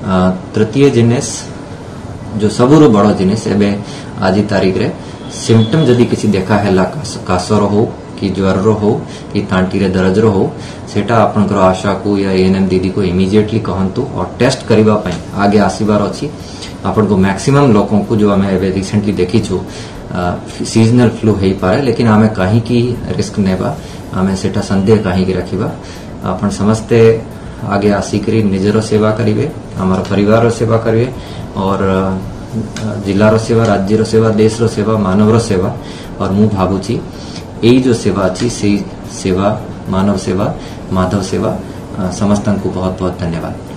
तृतीय जिनिस जो सबुरु बड़ जिनिस एबे आज तारीख रे सिम्पटम जदि किसी देखा है कासर हो कि ज्वर हो कि तांटी रे दर्द हो सेटा आपनकर आशा को या एएनएम दीदी को इमीडिएटली कहंतु और टेस्ट करबा पई आगे आसीबार अछि। आपन को मैक्सिमम लोगों को जो हमें एबे रिसेंटली देखी छु सीजनल फ्लू हेई पारे लेकिन आमे कहीं की रिस्क नेबा आमे सेटा संदेह कहीं की रखिबा। आपन समस्ते आगे आसिकरी निजर सेवा करिवे हमारा परिवार रो सेवा करिवे और जिलार सेवा राज्यर सेवा देशर सेवा मानवर सेवा और मु भाबुची यही जो सेवा अच्छी से सेवा मानव सेवा माधव सेवा समस्तन को बहुत बहुत धन्यवाद।